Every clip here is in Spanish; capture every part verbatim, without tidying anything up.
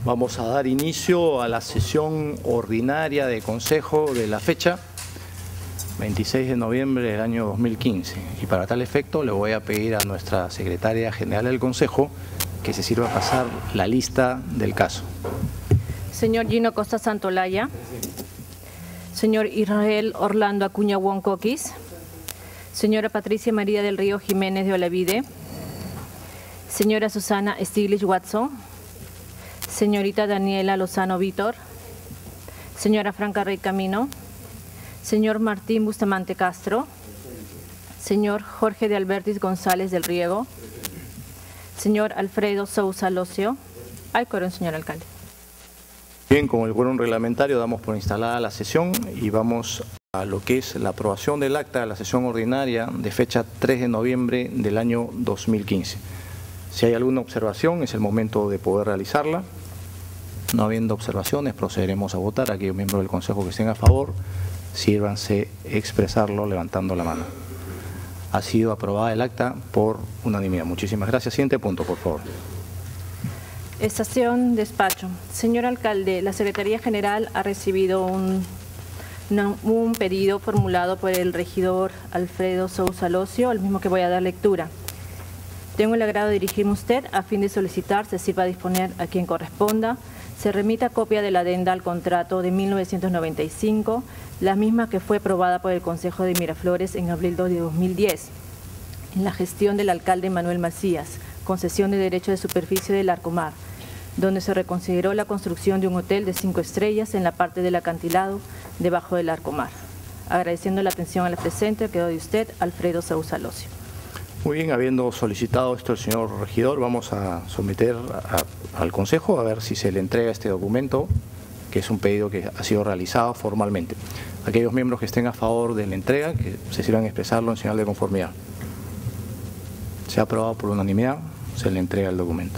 Vamos a dar inicio a la sesión ordinaria de Consejo de la fecha veintiséis de noviembre del año dos mil quince. Y para tal efecto le voy a pedir a nuestra Secretaria General del Consejo que se sirva a pasar la lista del caso. Señor Gino Costa Santolaya. Señor Israel Orlando Acuña Woncoquis. Señora Patricia María del Río Jiménez de Olavide. Señora Susana Stiglitz Watson. Señorita Daniela Lozano Vítor. Señora Franca Rey Camino. Señor Martín Bustamante Castro. Señor Jorge de Albertis González del Riego. Señor Alfredo Sousa Locio. Hay quórum, señor alcalde. Bien, con el quórum reglamentario damos por instalada la sesión y vamos a lo que es la aprobación del acta de la sesión ordinaria de fecha tres de noviembre del año dos mil quince. Si hay alguna observación, es el momento de poder realizarla. No habiendo observaciones, procederemos a votar. Aquellos miembros del Consejo que estén a favor, sírvanse expresarlo levantando la mano. Ha sido aprobada el acta por unanimidad. Muchísimas gracias. Siguiente punto, por favor. Estación despacho. Señor alcalde, la Secretaría General ha recibido un, una, un pedido formulado por el regidor Alfredo Sousa Locio, al mismo que voy a dar lectura. Tengo el agrado de dirigirme a usted a fin de solicitar se sirva a disponer a quien corresponda se remita copia de la adenda al contrato de mil novecientos noventa y cinco, la misma que fue aprobada por el Consejo de Miraflores en abril de dos mil diez, en la gestión del alcalde Manuel Macías, concesión de derecho de superficie del Larcomar, donde se reconsideró la construcción de un hotel de cinco estrellas en la parte del acantilado debajo del Larcomar. Agradeciendo la atención a la presente, quedo de usted, Alfredo Sousa Locio. Muy bien, habiendo solicitado esto el señor regidor, vamos a someter a, al Consejo a ver si se le entrega este documento, que es un pedido que ha sido realizado formalmente. Aquellos miembros que estén a favor de la entrega, que se sirvan a expresarlo en señal de conformidad. Se ha aprobado por unanimidad, se le entrega el documento.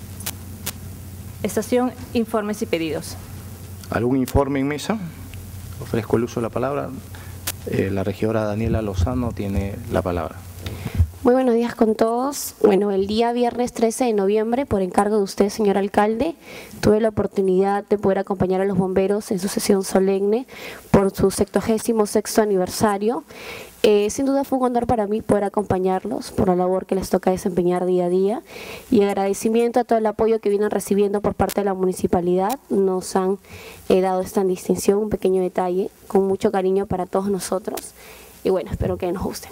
Estación, informes y pedidos. ¿Algún informe en mesa? Ofrezco el uso de la palabra. Eh, la regidora Daniela Lozano tiene la palabra. Muy buenos días con todos. Bueno, el día viernes trece de noviembre, por encargo de usted, señor alcalde, tuve la oportunidad de poder acompañar a los bomberos en su sesión solemne por su sexagésimo sexto aniversario. Eh, sin duda fue un honor para mí poder acompañarlos por la labor que les toca desempeñar día a día y agradecimiento a todo el apoyo que vienen recibiendo por parte de la municipalidad. Nos han eh, dado esta distinción, un pequeño detalle, con mucho cariño para todos nosotros y bueno, espero que nos gusten.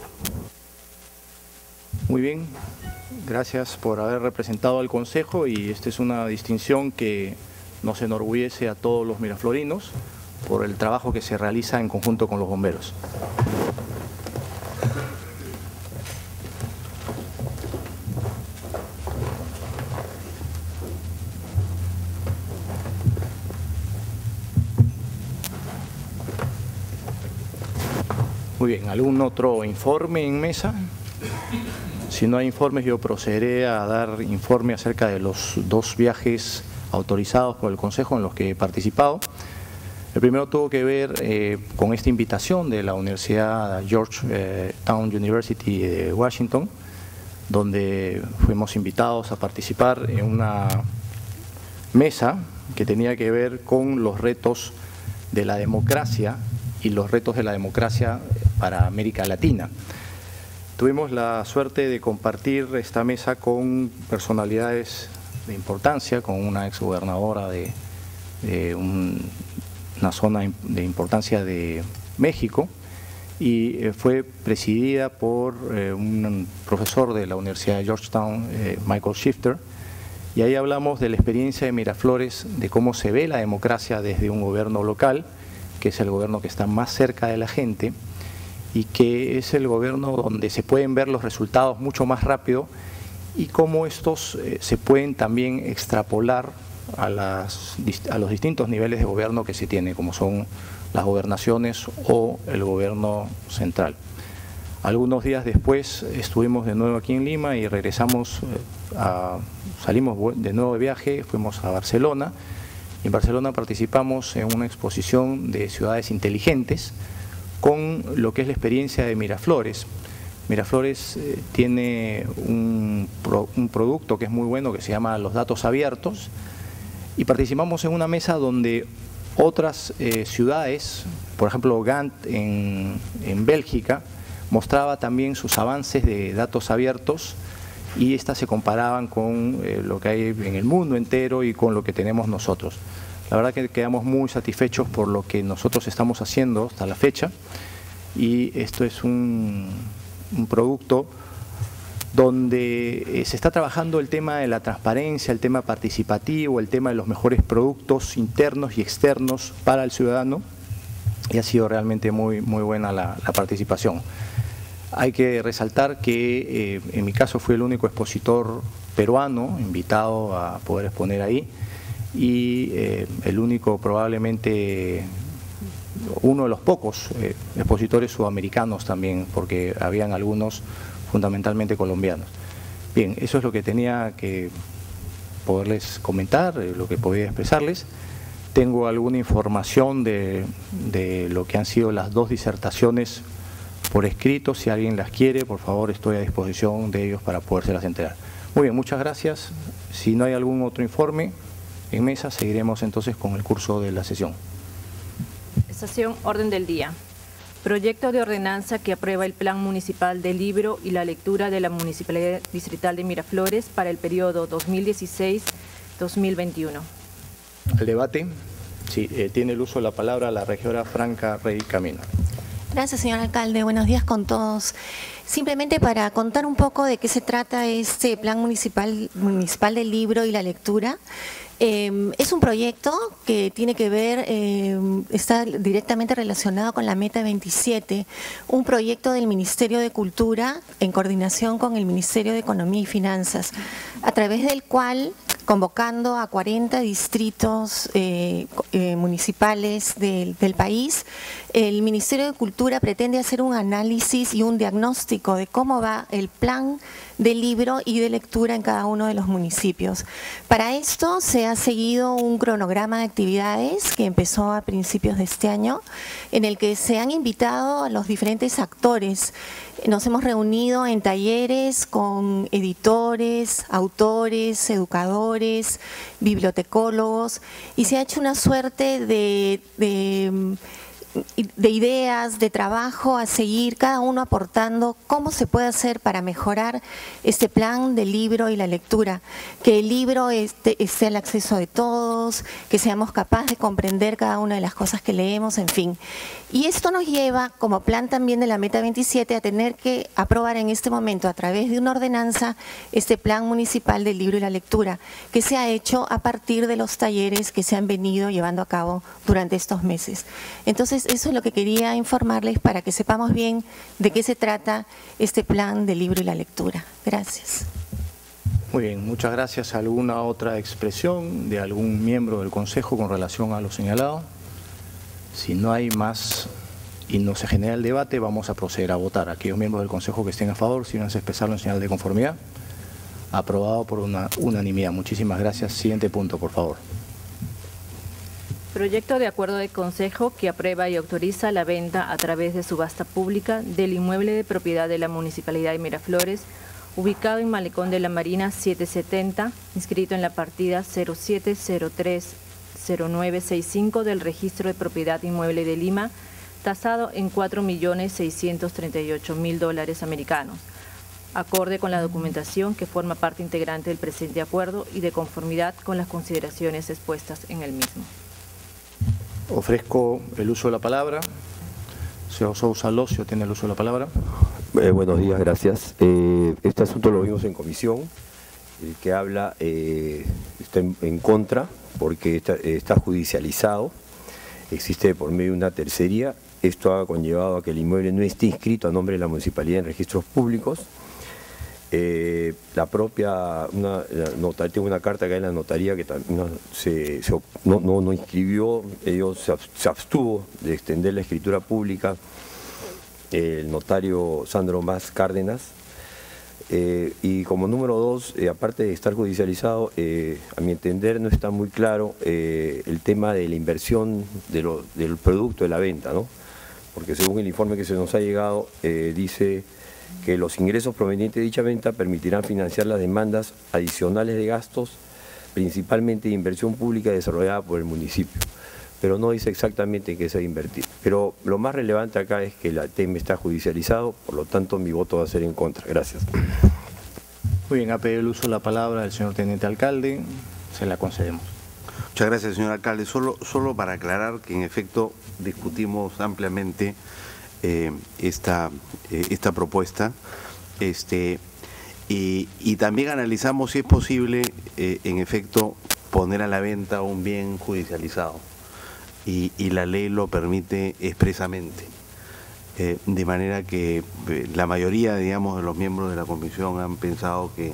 Muy bien, gracias por haber representado al Consejo y esta es una distinción que nos enorgullece a todos los miraflorinos por el trabajo que se realiza en conjunto con los bomberos. Muy bien, ¿algún otro informe en mesa? Si no hay informes, yo procederé a dar informe acerca de los dos viajes autorizados por el Consejo en los que he participado. El primero tuvo que ver eh, con esta invitación de la Universidad Georgetown University de Washington, donde fuimos invitados a participar en una mesa que tenía que ver con los retos de la democracia y los retos de la democracia para América Latina. Tuvimos la suerte de compartir esta mesa con personalidades de importancia, con una exgobernadora de, de un, una zona de importancia de México y eh, fue presidida por eh, un profesor de la Universidad de Georgetown, eh, Michael Shifter, y ahí hablamos de la experiencia de Miraflores, de cómo se ve la democracia desde un gobierno local, que es el gobierno que está más cerca de la gente, y que es el gobierno donde se pueden ver los resultados mucho más rápido y cómo estos eh, se pueden también extrapolar a, las, a los distintos niveles de gobierno que se tiene, como son las gobernaciones o el gobierno central. Algunos días después estuvimos de nuevo aquí en Lima y regresamos, eh, a, salimos de nuevo de viaje, fuimos a Barcelona. En Barcelona participamos en una exposición de ciudades inteligentes, con lo que es la experiencia de Miraflores. Miraflores eh, tiene un, pro, un producto que es muy bueno que se llama los datos abiertos y participamos en una mesa donde otras eh, ciudades, por ejemplo Gant en, en Bélgica, mostraba también sus avances de datos abiertos y estas se comparaban con eh, lo que hay en el mundo entero y con lo que tenemos nosotros. La verdad que quedamos muy satisfechos por lo que nosotros estamos haciendo hasta la fecha, y esto es un, un producto donde eh, se está trabajando el tema de la transparencia, el tema participativo, el tema de los mejores productos internos y externos para el ciudadano, y ha sido realmente muy, muy buena la, la participación. Hay que resaltar que eh, en mi caso fui el único expositor peruano invitado a poder exponer ahí, y eh, el único probablemente, uno de los pocos eh, expositores sudamericanos también, porque habían algunos fundamentalmente colombianos. Bien, eso es lo que tenía que poderles comentar, eh, lo que podía expresarles. Tengo alguna información de, de lo que han sido las dos disertaciones por escrito, si alguien las quiere, por favor, estoy a disposición de ellos para podérselas enterar. Muy bien, muchas gracias. Si no hay algún otro informe en mesa, seguiremos entonces con el curso de la sesión. Sesión, orden del día. Proyecto de ordenanza que aprueba el Plan Municipal del Libro y la Lectura de la Municipalidad Distrital de Miraflores para el periodo dos mil dieciséis a dos mil veintiuno. Al debate, sí, eh, tiene el uso de la palabra la regidora Franca Rey Camino. Gracias, señor alcalde. Buenos días con todos. Simplemente para contar un poco de qué se trata este Plan Municipal, municipal del Libro y la Lectura. Eh, es un proyecto que tiene que ver, eh, está directamente relacionado con la Meta veintisiete, un proyecto del Ministerio de Cultura en coordinación con el Ministerio de Economía y Finanzas, a través del cual, convocando a cuarenta distritos eh, eh, municipales del, del país, el Ministerio de Cultura pretende hacer un análisis y un diagnóstico de cómo va el plan de libro y de lectura en cada uno de los municipios. Para esto se ha seguido un cronograma de actividades que empezó a principios de este año, en el que se han invitado a los diferentes actores. Nos hemos reunido en talleres con editores, autores, educadores, bibliotecólogos, y se ha hecho una suerte de, de de ideas, de trabajo a seguir, cada uno aportando cómo se puede hacer para mejorar este plan del libro y la lectura, que el libro esté, esté al acceso de todos, que seamos capaces de comprender cada una de las cosas que leemos, en fin. Y esto nos lleva, como plan también de la Meta veintisiete, a tener que aprobar en este momento, a través de una ordenanza, este plan municipal del libro y la lectura, que se ha hecho a partir de los talleres que se han venido llevando a cabo durante estos meses. Entonces, eso es lo que quería informarles para que sepamos bien de qué se trata este plan del libro y la lectura. Gracias. Muy bien, muchas gracias. ¿Alguna otra expresión de algún miembro del Consejo con relación a lo señalado? Si no hay más y no se genera el debate, vamos a proceder a votar. Aquellos miembros del Consejo que estén a favor, si no se expresarlo en señal de conformidad. Aprobado por una unanimidad. Muchísimas gracias. Siguiente punto, por favor. Proyecto de acuerdo de Consejo que aprueba y autoriza la venta a través de subasta pública del inmueble de propiedad de la Municipalidad de Miraflores, ubicado en Malecón de la Marina setecientos setenta, inscrito en la partida cero siete cero tres cero nueve seis cinco del Registro de Propiedad Inmueble de Lima, tasado en cuatro millones seiscientos treinta y ocho mil dólares americanos, acorde con la documentación que forma parte integrante del presente acuerdo y de conformidad con las consideraciones expuestas en el mismo. Ofrezco el uso de la palabra. Señor Sousa Locio tiene el uso de la palabra. Eh, buenos días, gracias. Eh, este asunto lo vimos en comisión, el que habla eh, está en, en contra porque está, está judicializado, existe por medio de una tercería. Esto ha conllevado a que el inmueble no esté inscrito a nombre de la municipalidad en registros públicos. Eh, la propia, una, la notaría, tengo una carta acá en la notaría que también no, se, se, no, no, no inscribió, ellos se, se abstuvo de extender la escritura pública, el notario Sandro Más Cárdenas, eh, y como número dos, eh, aparte de estar judicializado, eh, a mi entender no está muy claro eh, el tema de la inversión de lo, del producto de la venta, ¿no? Porque según el informe que se nos ha llegado, eh, dice que los ingresos provenientes de dicha venta permitirán financiar las demandas adicionales de gastos principalmente inversión pública desarrollada por el municipio, pero no dice exactamente en qué se va a invertir. Pero lo más relevante acá es que el tema está judicializado, por lo tanto mi voto va a ser en contra. Gracias. Muy bien, ha pedido el uso de la palabra del señor Teniente Alcalde, se la concedemos. Muchas gracias, señor alcalde. Solo, solo para aclarar que en efecto discutimos ampliamente eh, esta, eh, esta propuesta este, y, y también analizamos si es posible, eh, en efecto, poner a la venta un bien judicializado y, y la ley lo permite expresamente. Eh, de manera que eh, la mayoría, digamos, de los miembros de la comisión han pensado que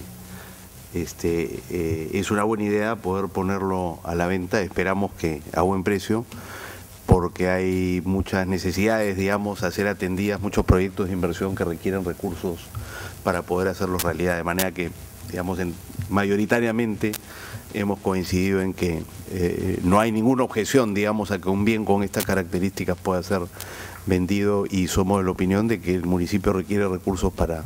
Este, eh, es una buena idea poder ponerlo a la venta, esperamos que a buen precio, porque hay muchas necesidades, digamos, a ser atendidas, muchos proyectos de inversión que requieren recursos para poder hacerlos realidad, de manera que, digamos, en, mayoritariamente hemos coincidido en que eh, no hay ninguna objeción, digamos, a que un bien con estas características pueda ser vendido y somos de la opinión de que el municipio requiere recursos para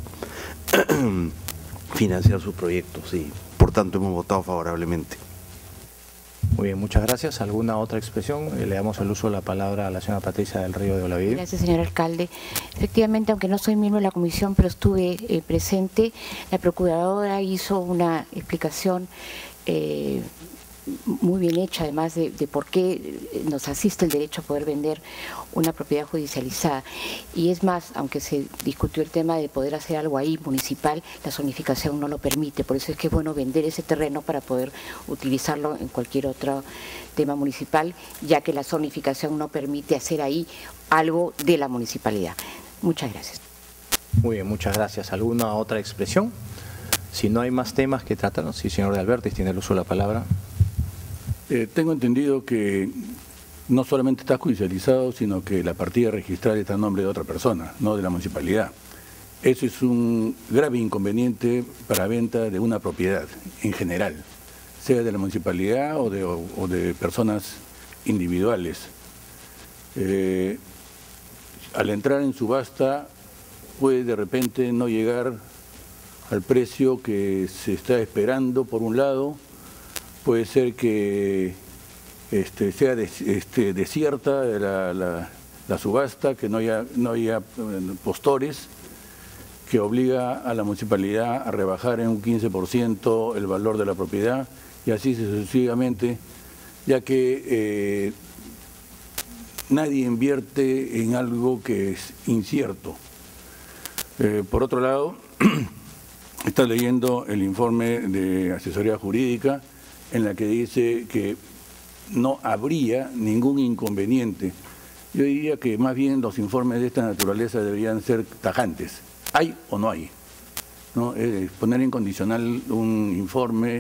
financiar sus proyectos y por tanto hemos votado favorablemente. Muy bien, muchas gracias. ¿Alguna otra expresión? Le damos el uso de la palabra a la señora Patricia del Río de Olavide. Gracias, señor alcalde. Efectivamente, aunque no soy miembro de la comisión, pero estuve eh, presente, la procuradora hizo una explicación eh, muy bien hecha, además de, de por qué nos asiste el derecho a poder vender una propiedad judicializada. Y es más, aunque se discutió el tema de poder hacer algo ahí municipal, la zonificación no lo permite. Por eso es que es bueno vender ese terreno para poder utilizarlo en cualquier otro tema municipal, ya que la zonificación no permite hacer ahí algo de la municipalidad. Muchas gracias. Muy bien, muchas gracias. ¿Alguna otra expresión? Si no hay más temas que tratar, sí, señor de Albertis, tiene el uso de la palabra. Eh, tengo entendido que no solamente está judicializado, sino que la partida registral está en nombre de otra persona, no de la municipalidad. Eso es un grave inconveniente para venta de una propiedad en general, sea de la municipalidad o de, o, o de personas individuales. Eh, al entrar en subasta puede de repente no llegar al precio que se está esperando por un lado. Puede ser que este, sea des, este, desierta la, la, la subasta, que no haya, no haya postores, que obliga a la municipalidad a rebajar en un quince por ciento el valor de la propiedad y así sucesivamente, ya que eh, nadie invierte en algo que es incierto. Eh, por otro lado, está leyendo el informe de asesoría jurídica, en la que dice que no habría ningún inconveniente. Yo diría que más bien los informes de esta naturaleza deberían ser tajantes. ¿Hay o no hay? ¿No? Eh, poner en condicional un informe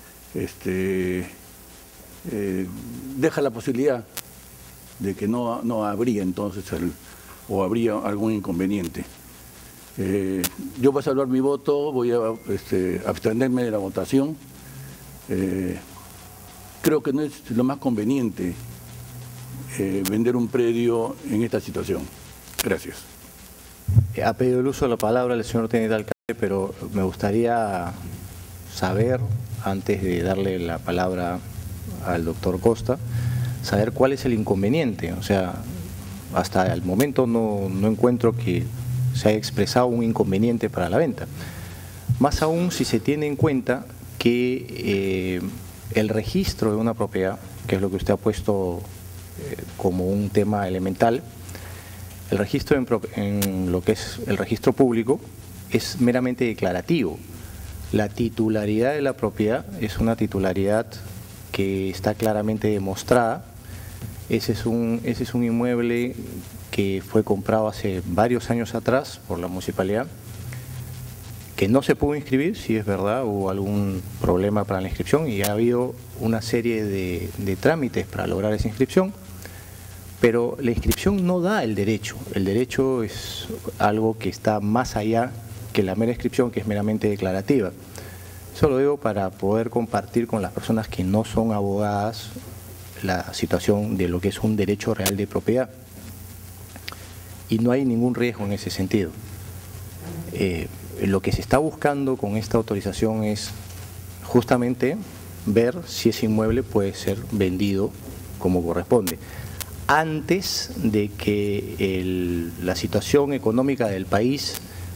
este, eh, deja la posibilidad de que no, no habría entonces el, o habría algún inconveniente. Eh, yo voy a salvar mi voto, voy a este, abstenerme de la votación. Eh, creo que no es lo más conveniente eh, vender un predio en esta situación. Gracias. Ha pedido el uso de la palabra el señor teniente alcalde, pero me gustaría saber, antes de darle la palabra al doctor Costa, saber cuál es el inconveniente. O sea, hasta el momento no, no encuentro que se haya expresado un inconveniente para la venta. Más aún si se tiene en cuenta que eh, el registro de una propiedad, que es lo que usted ha puesto eh, como un tema elemental, el registro en, en lo que es el registro público es meramente declarativo. La titularidad de la propiedad es una titularidad que está claramente demostrada. Ese es un, ese es un inmueble que fue comprado hace varios años atrás por la municipalidad, que no se pudo inscribir, si es verdad, hubo algún problema para la inscripción y ha habido una serie de, de trámites para lograr esa inscripción, pero la inscripción no da el derecho. El derecho es algo que está más allá que la mera inscripción, que es meramente declarativa. Eso lo digo para poder compartir con las personas que no son abogadas la situación de lo que es un derecho real de propiedad. Y no hay ningún riesgo en ese sentido. Eh, Lo que se está buscando con esta autorización es justamente ver si ese inmueble puede ser vendido como corresponde, antes de que el, la situación económica del país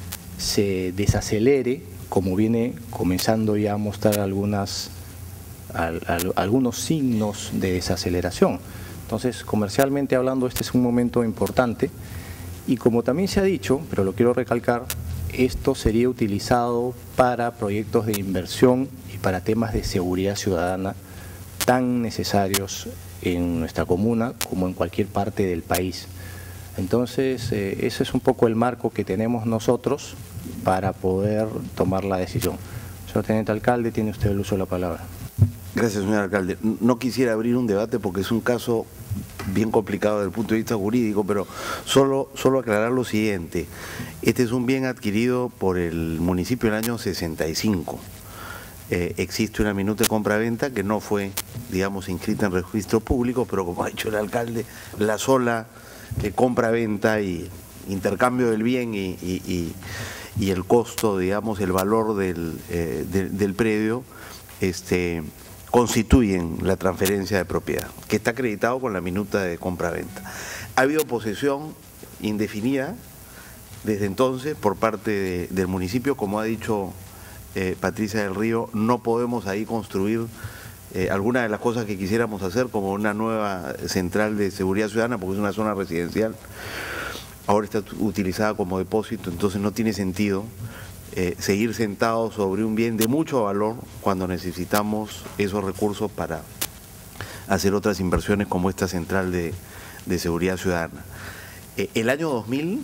se desacelere, como viene comenzando ya a mostrar algunas, al, al, algunos signos de desaceleración. Entonces, comercialmente hablando, este es un momento importante y como también se ha dicho, pero lo quiero recalcar, esto sería utilizado para proyectos de inversión y para temas de seguridad ciudadana tan necesarios en nuestra comuna como en cualquier parte del país. Entonces, eh, ese es un poco el marco que tenemos nosotros para poder tomar la decisión. Señor Teniente Alcalde, tiene usted el uso de la palabra. Gracias, señor alcalde. No quisiera abrir un debate porque es un caso bien complicado desde el punto de vista jurídico, pero solo, solo aclarar lo siguiente. Este es un bien adquirido por el municipio en el año sesenta y cinco. Eh, existe una minuta de compra-venta que no fue, digamos, inscrita en registro público, pero como ha dicho el alcalde, la sola eh, compra-venta y intercambio del bien y, y, y, y el costo, digamos, el valor del, eh, de, del predio, este, constituyen la transferencia de propiedad, que está acreditado con la minuta de compra-venta. Ha habido posesión indefinida desde entonces por parte de, del municipio, como ha dicho Eh, Patricia del Río, no podemos ahí construir eh, algunas de las cosas que quisiéramos hacer, como una nueva central de seguridad ciudadana, porque es una zona residencial, ahora está utilizada como depósito, entonces no tiene sentido eh, seguir sentados sobre un bien de mucho valor cuando necesitamos esos recursos para hacer otras inversiones como esta central de, de seguridad ciudadana. Eh, el año dos mil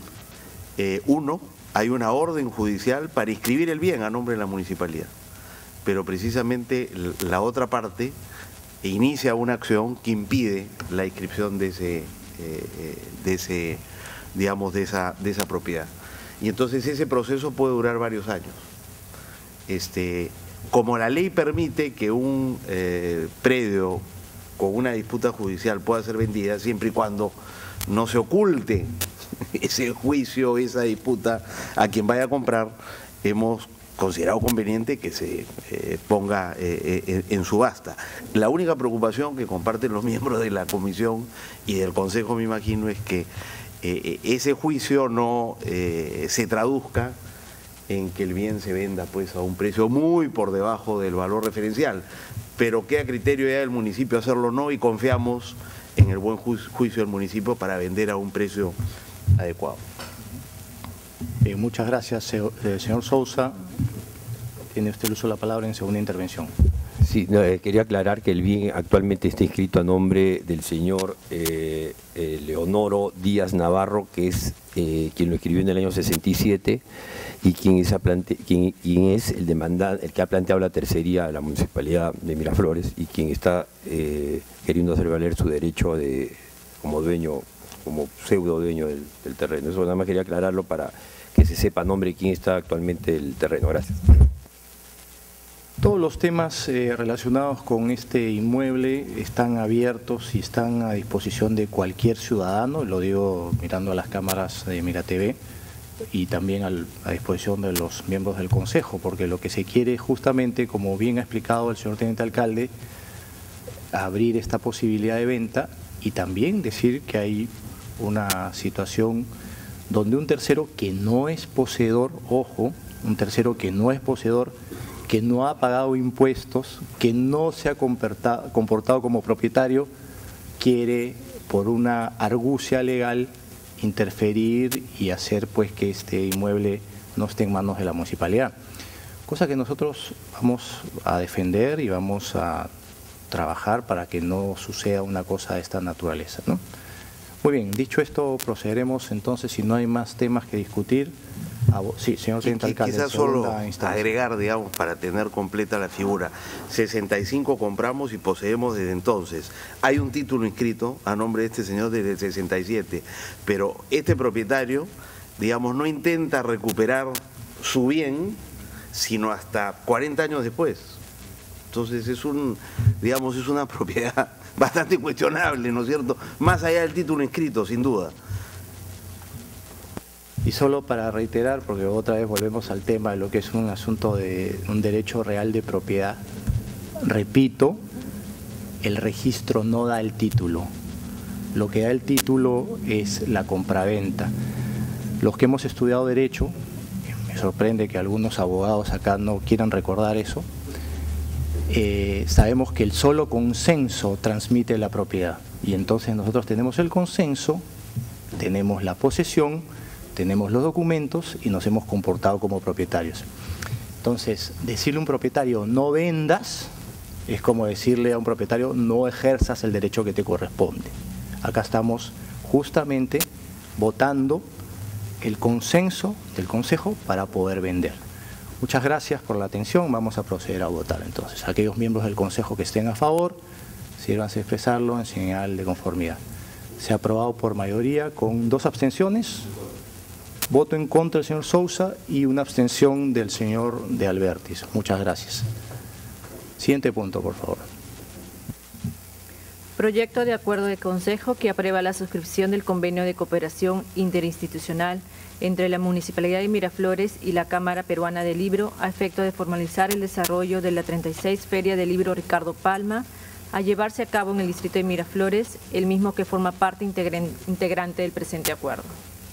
uno hay una orden judicial para inscribir el bien a nombre de la municipalidad, pero precisamente la otra parte inicia una acción que impide la inscripción de ese, eh, de ese digamos, de esa, de esa propiedad. Y entonces ese proceso puede durar varios años. Este, como la ley permite que un eh, predio con una disputa judicial pueda ser vendida siempre y cuando no se oculte ese juicio, esa disputa a quien vaya a comprar, hemos considerado conveniente que se eh, ponga eh, eh, en subasta. La única preocupación que comparten los miembros de la comisión y del consejo, me imagino, es que eh, ese juicio no eh, se traduzca en que el bien se venda pues a un precio muy por debajo del valor referencial, pero que a criterio ya del municipio hacerlo o no, y confiamos en el buen ju juicio del municipio para vender a un precio adecuado. Eh, muchas gracias, señor, eh, señor Sousa. Tiene usted el uso de la palabra en segunda intervención. Sí, no, eh, quería aclarar que el bien actualmente está inscrito a nombre del señor eh, eh, Leonoro Díaz Navarro, que es eh, quien lo escribió en el año sesenta y siete y quien es, plante, quien, quien es el, demandante, el que ha planteado la tercería a la municipalidad de Miraflores y quien está eh, queriendo hacer valer su derecho de, como dueño, como pseudo dueño del, del terreno. Eso nada más quería aclararlo para que se sepa a nombre de quién está actualmente el terreno. Gracias. Todos los temas eh, relacionados con este inmueble están abiertos y están a disposición de cualquier ciudadano, lo digo mirando a las cámaras de Mira T V y también al, a disposición de los miembros del Consejo, porque lo que se quiere justamente, como bien ha explicado el señor Teniente Alcalde, abrir esta posibilidad de venta y también decir que hay una situación donde un tercero que no es poseedor, ojo, un tercero que no es poseedor, que no ha pagado impuestos, que no se ha comportado, comportado como propietario, quiere por una argucia legal interferir y hacer pues que este inmueble no esté en manos de la municipalidad. Cosa que nosotros vamos a defender y vamos a trabajar para que no suceda una cosa de esta naturaleza, ¿no? Muy bien, dicho esto, procederemos entonces, si no hay más temas que discutir. A, sí, señor Teniente Alcalde. Quizás solo agregar, digamos, para tener completa la figura. sesenta y cinco compramos y poseemos desde entonces. Hay un título inscrito a nombre de este señor desde el sesenta y siete, pero este propietario, digamos, no intenta recuperar su bien, sino hasta cuarenta años después. Entonces es un, digamos, es una propiedad bastante cuestionable, ¿no es cierto? Más allá del título inscrito, sin duda. Y solo para reiterar, porque otra vez volvemos al tema de lo que es un asunto de un derecho real de propiedad, repito, el registro no da el título. Lo que da el título es la compraventa. Los que hemos estudiado Derecho, me sorprende que algunos abogados acá no quieran recordar eso, eh, sabemos que el solo consenso transmite la propiedad. Y entonces nosotros tenemos el consenso, tenemos la posesión, tenemos los documentos y nos hemos comportado como propietarios. Entonces, decirle a un propietario no vendas es como decirle a un propietario no ejerzas el derecho que te corresponde. Acá estamos justamente votando el consenso del Consejo para poder vender. Muchas gracias por la atención. Vamos a proceder a votar entonces. Aquellos miembros del Consejo que estén a favor, sírvanse a expresarlo en señal de conformidad. Se ha aprobado por mayoría con dos abstenciones, voto en contra del señor Sousa y una abstención del señor de Albertis. Muchas gracias. Siguiente punto, por favor. Proyecto de acuerdo de Consejo que aprueba la suscripción del convenio de cooperación interinstitucional entre la Municipalidad de Miraflores y la Cámara Peruana del Libro a efecto de formalizar el desarrollo de la treinta y seis Feria del Libro Ricardo Palma a llevarse a cabo en el distrito de Miraflores, el mismo que forma parte integren- integrante del presente acuerdo.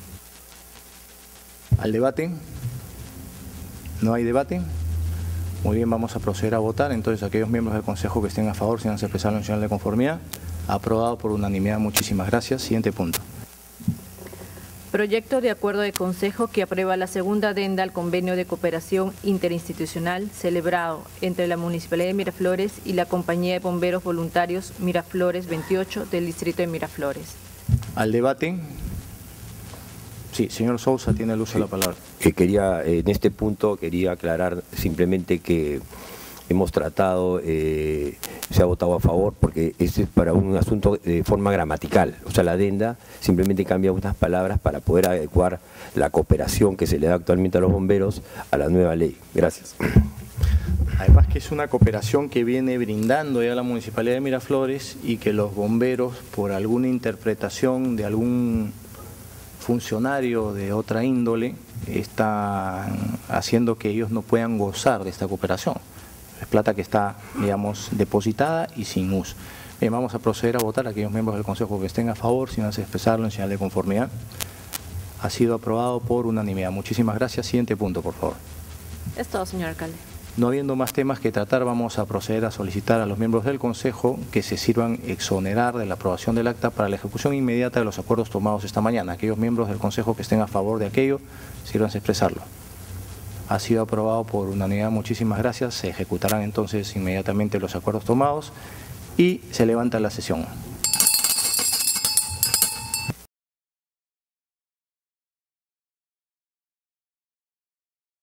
¿Al debate? ¿No hay debate? Muy bien, vamos a proceder a votar. Entonces, aquellos miembros del Consejo que estén a favor, si han expresado en señal de conformidad. Aprobado por unanimidad. Muchísimas gracias. Siguiente punto. Proyecto de acuerdo de Consejo que aprueba la segunda adenda al convenio de cooperación interinstitucional celebrado entre la Municipalidad de Miraflores y la Compañía de Bomberos Voluntarios Miraflores veintiocho del distrito de Miraflores. ¿Al debate? Sí, señor Sousa tiene el uso de la palabra. Que quería, en este punto quería aclarar simplemente que hemos tratado, eh, se ha votado a favor porque este es para un asunto de forma gramatical, o sea, la adenda simplemente cambia unas palabras para poder adecuar la cooperación que se le da actualmente a los bomberos a la nueva ley. Gracias. Además que es una cooperación que viene brindando ya la Municipalidad de Miraflores y que los bomberos, por alguna interpretación de algún funcionario de otra índole, están haciendo que ellos no puedan gozar de esta cooperación. Es plata que está, digamos, depositada y sin uso. Bien, vamos a proceder a votar. Aquellos miembros del Consejo que estén a favor, si no se expresarlo en señal de conformidad. Ha sido aprobado por unanimidad. Muchísimas gracias. Siguiente punto, por favor. Es todo, señor alcalde. No habiendo más temas que tratar, vamos a proceder a solicitar a los miembros del Consejo que se sirvan exonerar de la aprobación del acta para la ejecución inmediata de los acuerdos tomados esta mañana. Aquellos miembros del Consejo que estén a favor de aquello, sírvanse a expresarlo. Ha sido aprobado por unanimidad. Muchísimas gracias. Se ejecutarán entonces inmediatamente los acuerdos tomados y se levanta la sesión.